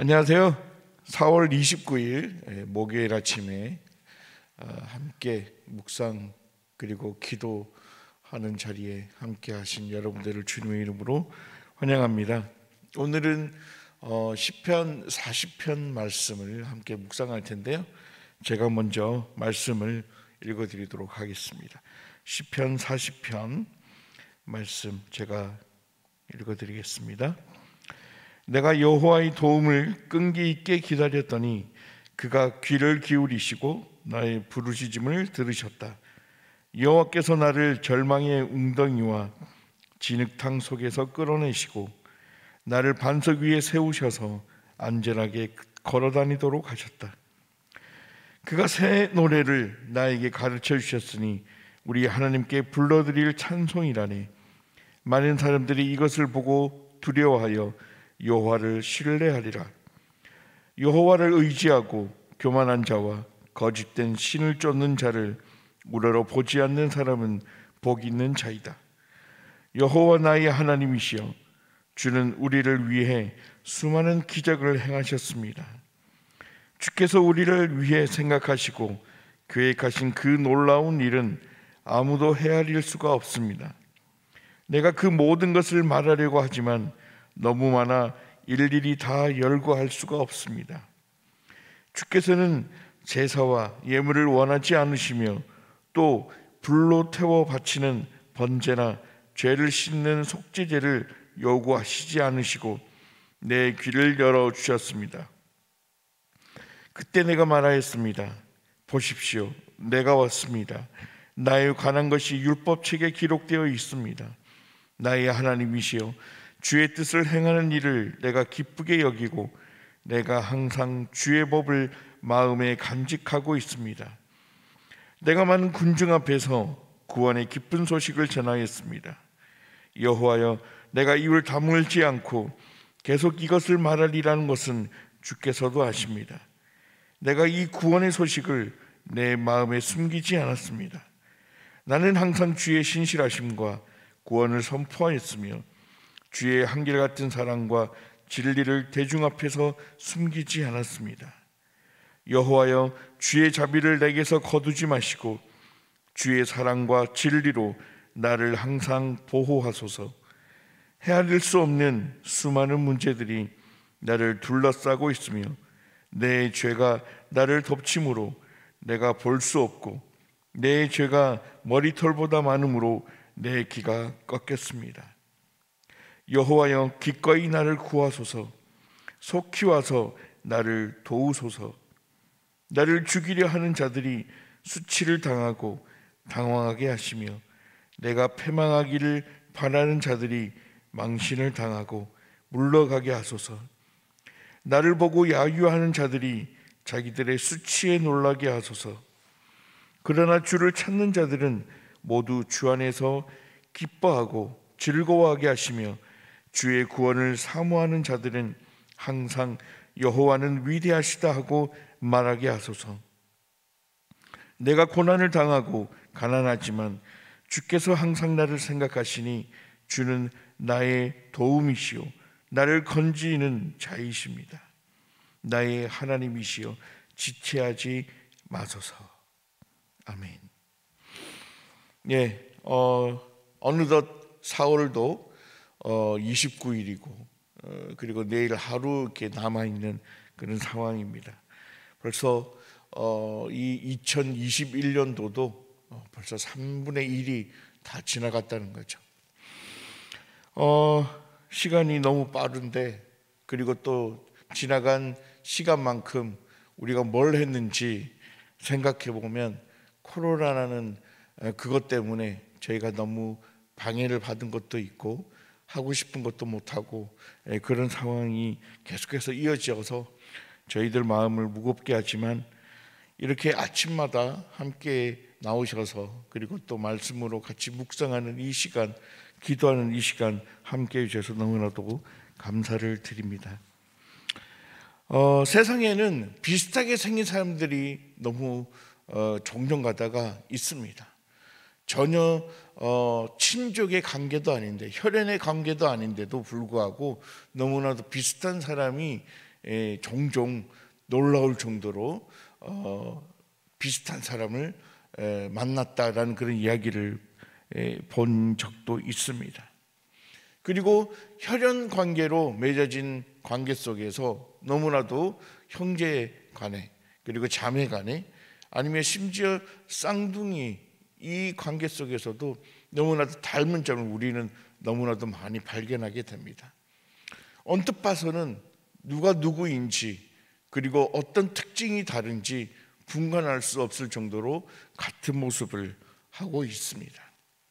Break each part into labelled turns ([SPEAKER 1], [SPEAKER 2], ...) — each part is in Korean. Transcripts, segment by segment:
[SPEAKER 1] 안녕하세요. 4월 29일 목요일 아침에 함께 묵상 그리고 기도하는 자리에 함께 하신 여러분들을 주님의 이름으로 환영합니다. 오늘은 시편 40편 말씀을 함께 묵상할 텐데요. 제가 먼저 말씀을 읽어드리도록 하겠습니다. 시편 40편 말씀 제가 읽어드리겠습니다. 내가 여호와의 도움을 끈기 있게 기다렸더니 그가 귀를 기울이시고 나의 부르짖음을 들으셨다. 여호와께서 나를 절망의 웅덩이와 진흙탕 속에서 끌어내시고 나를 반석 위에 세우셔서 안전하게 걸어다니도록 하셨다. 그가 새 노래를 나에게 가르쳐 주셨으니 우리 하나님께 불러드릴 찬송이라네. 많은 사람들이 이것을 보고 두려워하여 여호와를 신뢰하리라. 여호와를 의지하고 교만한 자와 거짓된 신을 쫓는 자를 우러러 보지 않는 사람은 복 있는 자이다. 여호와 나의 하나님이시여, 주는 우리를 위해 수많은 기적을 행하셨습니다. 주께서 우리를 위해 생각하시고 계획하신 그 놀라운 일은 아무도 헤아릴 수가 없습니다. 내가 그 모든 것을 말하려고 하지만 너무 많아 일일이 다 열거할 수가 없습니다. 주께서는 제사와 예물을 원하지 않으시며 또 불로 태워 바치는 번제나 죄를 씻는 속죄제를 요구하시지 않으시고 내 귀를 열어주셨습니다. 그때 내가 말하였습니다. 보십시오, 내가 왔습니다. 나에 관한 것이 율법책에 기록되어 있습니다. 나의 하나님이시여, 주의 뜻을 행하는 일을 내가 기쁘게 여기고 내가 항상 주의 법을 마음에 간직하고 있습니다. 내가 많은 군중 앞에서 구원의 기쁜 소식을 전하였습니다. 여호와여, 내가 입을 다물지 않고 계속 이것을 말하리라는 것은 주께서도 아십니다. 내가 이 구원의 소식을 내 마음에 숨기지 않았습니다. 나는 항상 주의 신실하심과 구원을 선포하였으며 주의 한결같은 사랑과 진리를 대중 앞에서 숨기지 않았습니다. 여호와여, 주의 자비를 내게서 거두지 마시고 주의 사랑과 진리로 나를 항상 보호하소서. 헤아릴 수 없는 수많은 문제들이 나를 둘러싸고 있으며 내 죄가 나를 덮침으로 내가 볼 수 없고 내 죄가 머리털보다 많음으로 내 귀가 꺾였습니다. 여호와여, 기꺼이 나를 구하소서. 속히 와서 나를 도우소서. 나를 죽이려 하는 자들이 수치를 당하고 당황하게 하시며 내가 패망하기를 바라는 자들이 망신을 당하고 물러가게 하소서. 나를 보고 야유하는 자들이 자기들의 수치에 놀라게 하소서. 그러나 주를 찾는 자들은 모두 주 안에서 기뻐하고 즐거워하게 하시며 주의 구원을 사모하는 자들은 항상 여호와는 위대하시다 하고 말하게 하소서. 내가 고난을 당하고 가난하지만 주께서 항상 나를 생각하시니 주는 나의 도움이시요 나를 건지는 자이십니다. 나의 하나님이시여, 지체하지 마소서. 아멘. 예, 어느덧 4월도 29일이고 그리고 내일 하루 이렇게 남아있는 그런 상황입니다. 벌써 이 2021년도도 벌써 3분의 1이 다 지나갔다는 거죠. 시간이 너무 빠른데 그리고 또 지나간 시간만큼 우리가 뭘 했는지 생각해 보면 코로나라는 그것 때문에 저희가 너무 방해를 받은 것도 있고 하고 싶은 것도 못하고 그런 상황이 계속해서 이어져서 저희들 마음을 무겁게 하지만 이렇게 아침마다 함께 나오셔서 그리고 또 말씀으로 같이 묵상하는 이 시간, 기도하는 이 시간 함께 해주셔서 너무나도 감사를 드립니다. 세상에는 비슷하게 생긴 사람들이 너무 종종 가다가 있습니다. 전혀 친족의 관계도 아닌데 혈연의 관계도 아닌데도 불구하고 너무나도 비슷한 사람이 종종 놀라울 정도로 비슷한 사람을 만났다라는 그런 이야기를 본 적도 있습니다. 그리고 혈연 관계로 맺어진 관계 속에서 너무나도 형제 간에 그리고 자매 간에 아니면 심지어 쌍둥이 이 관계 속에서도 너무나도 닮은 점을 우리는 너무나도 많이 발견하게 됩니다. 언뜻 봐서는 누가 누구인지 그리고 어떤 특징이 다른지 분간할 수 없을 정도로 같은 모습을 하고 있습니다.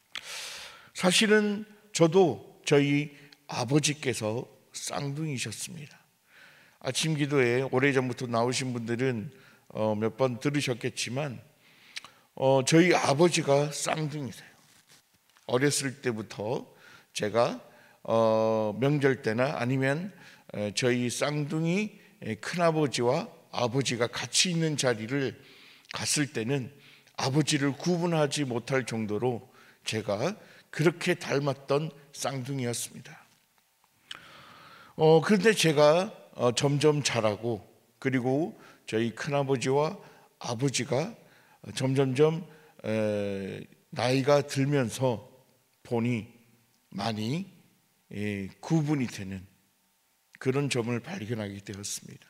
[SPEAKER 1] 사실은 저도 저희 아버지께서 쌍둥이셨습니다. 아침 기도에 오래전부터 나오신 분들은 몇 번 들으셨겠지만 저희 아버지가 쌍둥이세요. 어렸을 때부터 제가 명절 때나 아니면 저희 쌍둥이 큰아버지와 아버지가 같이 있는 자리를 갔을 때는 아버지를 구분하지 못할 정도로 제가 그렇게 닮았던 쌍둥이였습니다. 그런데 제가 점점 자라고 그리고 저희 큰아버지와 아버지가 점점점 나이가 들면서 보니 많이 구분이 되는 그런 점을 발견하게 되었습니다.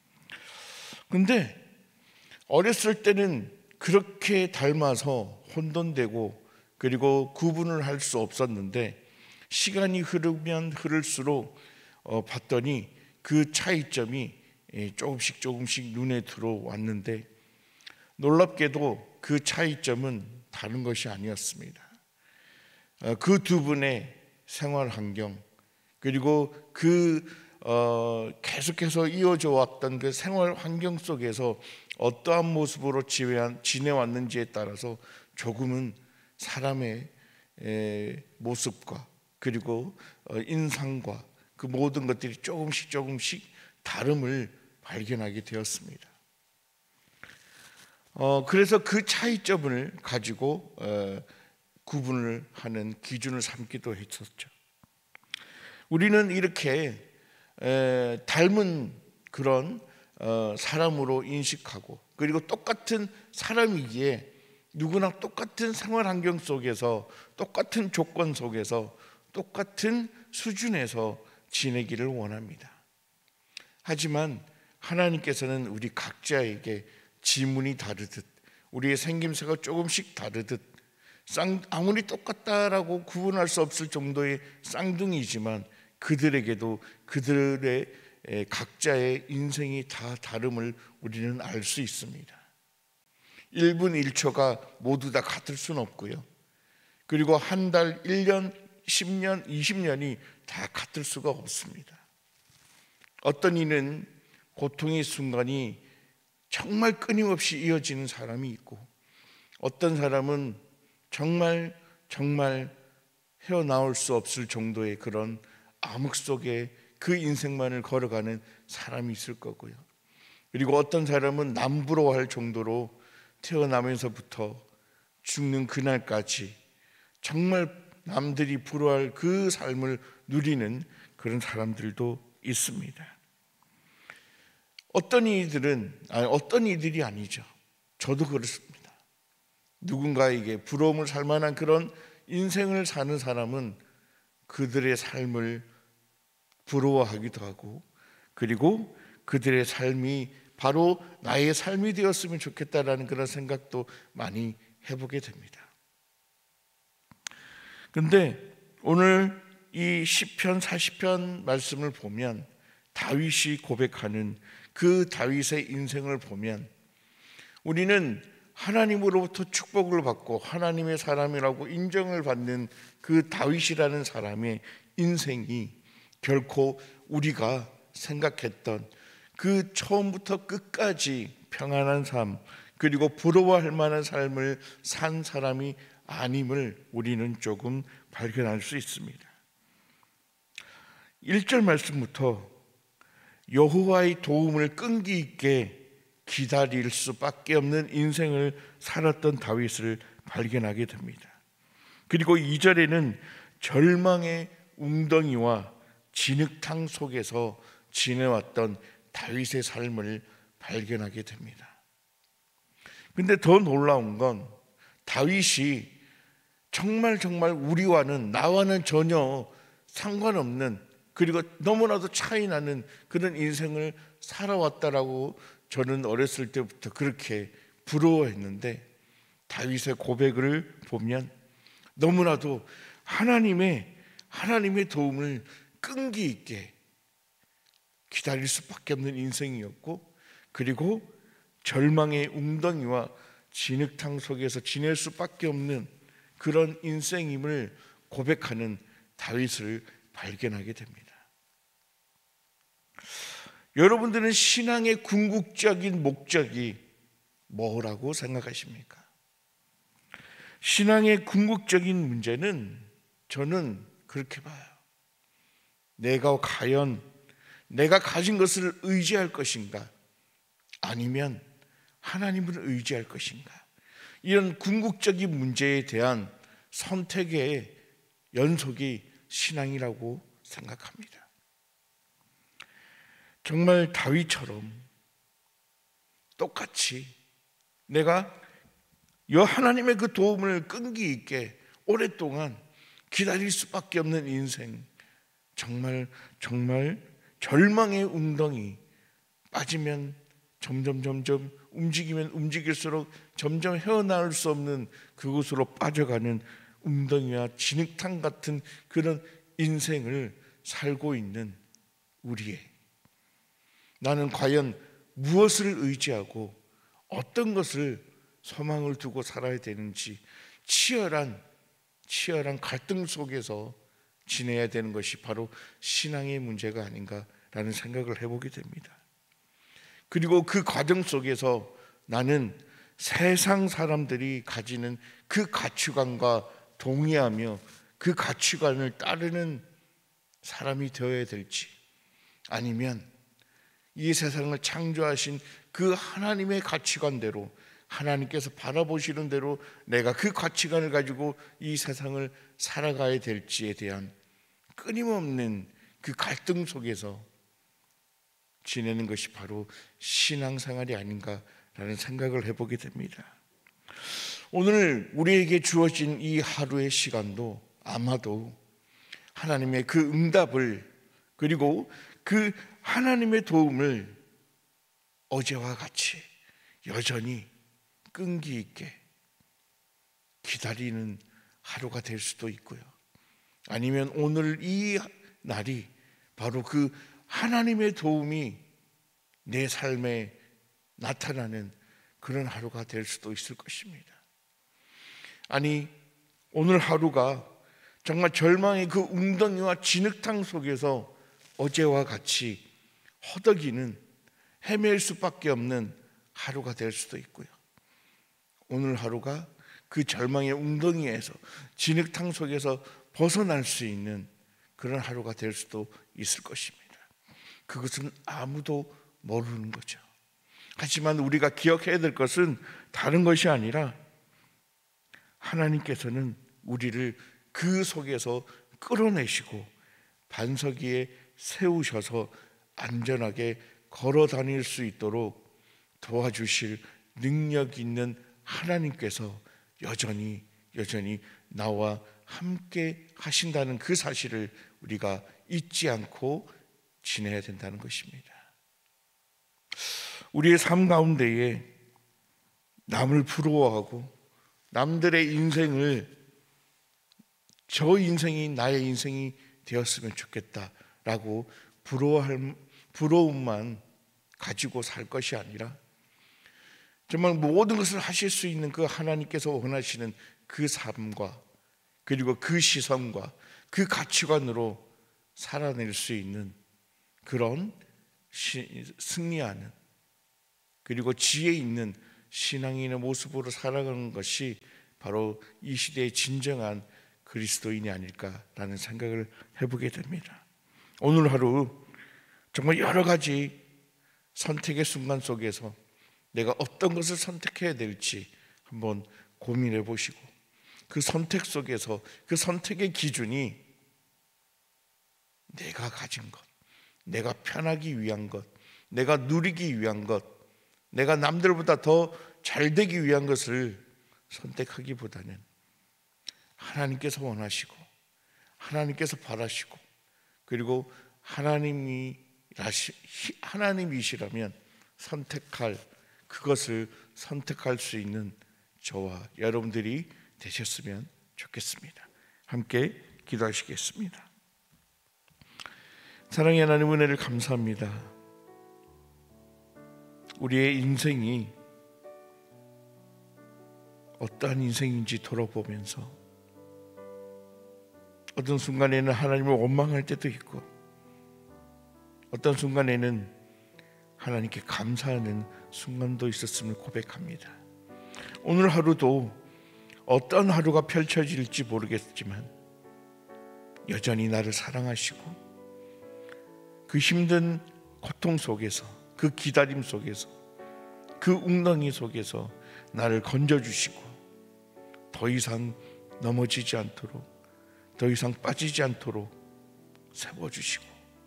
[SPEAKER 1] 그런데 어렸을 때는 그렇게 닮아서 혼돈되고 그리고 구분을 할 수 없었는데 시간이 흐르면 흐를수록 봤더니 그 차이점이 조금씩 눈에 들어왔는데 놀랍게도 그 차이점은 다른 것이 아니었습니다. 그 두 분의 생활 환경 그리고 계속해서 이어져 왔던 그 생활 환경 속에서 어떠한 모습으로 지내왔는지에 따라서 조금은 사람의 모습과 그리고 인상과 그 모든 것들이 조금씩 다름을 발견하게 되었습니다. 그래서 그 차이점을 가지고 구분을 하는 기준을 삼기도 했었죠. 우리는 이렇게 닮은 그런 사람으로 인식하고 그리고 똑같은 사람이기에 누구나 똑같은 생활 환경 속에서 똑같은 조건 속에서 똑같은 수준에서 지내기를 원합니다. 하지만 하나님께서는 우리 각자에게 지문이 다르듯 우리의 생김새가 조금씩 다르듯 아무리 똑같다라고 구분할 수 없을 정도의 쌍둥이지만 그들에게도 그들의 각자의 인생이 다 다름을 우리는 알 수 있습니다. 1분 1초가 모두 다 같을 수는 없고요. 그리고 한 달, 1년, 10년, 20년이 다 같을 수가 없습니다. 어떤 이는 고통의 순간이 정말 끊임없이 이어지는 사람이 있고 어떤 사람은 정말 헤어나올 수 없을 정도의 그런 암흑 속에 그 인생만을 걸어가는 사람이 있을 거고요. 그리고 어떤 사람은 남부러워할 정도로 태어나면서부터 죽는 그날까지 정말 남들이 부러워할 그 삶을 누리는 그런 사람들도 있습니다. 어떤 이들이 아니죠. 저도 그렇습니다. 누군가에게 부러움을 살 만한 그런 인생을 사는 사람은 그들의 삶을 부러워하기도 하고 그리고 그들의 삶이 바로 나의 삶이 되었으면 좋겠다라는 그런 생각도 많이 해보게 됩니다. 그런데 오늘 이 시편 40편 말씀을 보면 다윗이 고백하는 그 다윗의 인생을 보면 우리는 하나님으로부터 축복을 받고 하나님의 사람이라고 인정을 받는 그 다윗이라는 사람의 인생이 결코 우리가 생각했던 그 처음부터 끝까지 평안한 삶 그리고 부러워할 만한 삶을 산 사람이 아님을 우리는 조금 발견할 수 있습니다. 1절 말씀부터 여호와의 도움을 끈기 있게 기다릴 수밖에 없는 인생을 살았던 다윗을 발견하게 됩니다. 그리고 2절에는 절망의 웅덩이와 진흙탕 속에서 지내왔던 다윗의 삶을 발견하게 됩니다. 근데 더 놀라운 건 다윗이 정말 우리와는, 나와는 전혀 상관없는, 그리고 너무나도 차이 나는 그런 인생을 살아왔다라고 저는 어렸을 때부터 그렇게 부러워했는데, 다윗의 고백을 보면 너무나도 하나님의 도움을 끈기 있게 기다릴 수밖에 없는 인생이었고, 그리고 절망의 웅덩이와 진흙탕 속에서 지낼 수밖에 없는 그런 인생임을 고백하는 다윗을 발견하게 됩니다. 여러분들은 신앙의 궁극적인 목적이 뭐라고 생각하십니까? 신앙의 궁극적인 문제는 저는 그렇게 봐요. 내가 과연 내가 가진 것을 의지할 것인가, 아니면 하나님을 의지할 것인가, 이런 궁극적인 문제에 대한 선택의 연속이 신앙이라고 생각합니다. 정말 다윗처럼 똑같이 내가 하나님의 그 도움을 끈기 있게 오랫동안 기다릴 수밖에 없는 인생, 정말 절망의 웅덩이, 빠지면 점점 움직이면 움직일수록 점점 헤어나올 수 없는 그곳으로 빠져가는 웅덩이와 진흙탕 같은 그런 인생을 살고 있는 우리의, 나는 과연 무엇을 의지하고 어떤 것을 소망을 두고 살아야 되는지 치열한 갈등 속에서 지내야 되는 것이 바로 신앙의 문제가 아닌가라는 생각을 해보게 됩니다. 그리고 그 과정 속에서 나는 세상 사람들이 가지는 그 가치관과 동의하며 그 가치관을 따르는 사람이 되어야 될지, 아니면 이 세상을 창조하신 그 하나님의 가치관대로, 하나님께서 바라보시는 대로 내가 그 가치관을 가지고 이 세상을 살아가야 될지에 대한 끊임없는 그 갈등 속에서 지내는 것이 바로 신앙생활이 아닌가라는 생각을 해보게 됩니다. 오늘 우리에게 주어진 이 하루의 시간도 아마도 하나님의 그 응답을, 그리고 그 하나님의 도움을 어제와 같이 여전히 끈기 있게 기다리는 하루가 될 수도 있고요, 아니면 오늘 이 날이 바로 그 하나님의 도움이 내 삶에 나타나는 그런 하루가 될 수도 있을 것입니다. 아니, 오늘 하루가 정말 절망의 그 웅덩이와 진흙탕 속에서 어제와 같이 허덕이는, 헤맬 수밖에 없는 하루가 될 수도 있고요, 오늘 하루가 그 절망의 웅덩이에서, 진흙탕 속에서 벗어날 수 있는 그런 하루가 될 수도 있을 것입니다. 그것은 아무도 모르는 거죠. 하지만 우리가 기억해야 될 것은 다른 것이 아니라 하나님께서는 우리를 그 속에서 끌어내시고 반석 위에 세우셔서 안전하게 걸어 다닐 수 있도록 도와주실 능력 있는 하나님께서 여전히 나와 함께 하신다는 그 사실을 우리가 잊지 않고 지내야 된다는 것입니다. 우리의 삶 가운데에 남을 부러워하고 남들의 인생을 저 인생이 나의 인생이 되었으면 좋겠다라고 부러움만 가지고 살 것이 아니라 정말 모든 것을 하실 수 있는 그 하나님께서 원하시는 그 삶과, 그리고 그 시선과 그 가치관으로 살아낼 수 있는 그런 승리하는, 그리고 지혜 있는 신앙인의 모습으로 살아가는 것이 바로 이 시대의 진정한 그리스도인이 아닐까라는 생각을 해보게 됩니다. 오늘 하루 정말 여러 가지 선택의 순간 속에서 내가 어떤 것을 선택해야 될지 한번 고민해 보시고, 그 선택 속에서 그 선택의 기준이 내가 가진 것, 내가 편하기 위한 것, 내가 누리기 위한 것, 내가 남들보다 더 잘 되기 위한 것을 선택하기보다는 하나님께서 원하시고 하나님께서 바라시고 그리고 하나님이시라면 그것을 선택할 수 있는 저와 여러분들이 되셨으면 좋겠습니다. 함께 기도하시겠습니다. 사랑의 하나님, 은혜를 감사합니다. 우리의 인생이 어떠한 인생인지 돌아보면서 어떤 순간에는 하나님을 원망할 때도 있고 어떤 순간에는 하나님께 감사하는 순간도 있었음을 고백합니다. 오늘 하루도 어떤 하루가 펼쳐질지 모르겠지만 여전히 나를 사랑하시고 그 힘든 고통 속에서, 그 기다림 속에서, 그 웅덩이 속에서 나를 건져주시고 더 이상 넘어지지 않도록, 더 이상 빠지지 않도록 세워주시고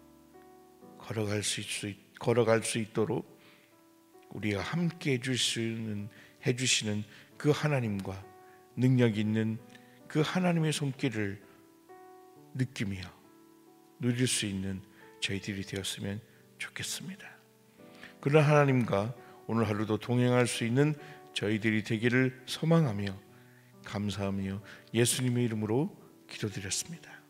[SPEAKER 1] 걸어갈 수 있도록 우리가 함께 해주시는 그 하나님과 능력 있는 그 하나님의 손길을 느끼며 누릴 수 있는 저희들이 되었으면 좋겠습니다. 그런 하나님과 오늘 하루도 동행할 수 있는 저희들이 되기를 소망하며 감사하며 예수님의 이름으로 기도드렸습니다.